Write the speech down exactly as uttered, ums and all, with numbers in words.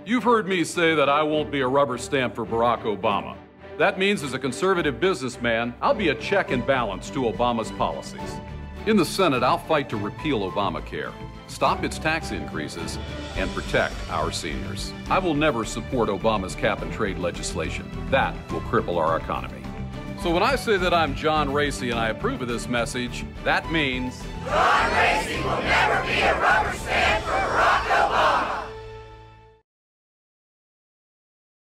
You've heard me say that I won't be a rubber stamp for Barack Obama. That means as a conservative businessman, I'll be a check and balance to Obama's policies. In the Senate, I'll fight to repeal Obamacare, stop its tax increases, and protect our seniors. I will never support Obama's cap-and-trade legislation. That will cripple our economy. So when I say that I'm John Raese and I approve of this message, that means... John Raese will never be a rubber stamp for Barack Obama!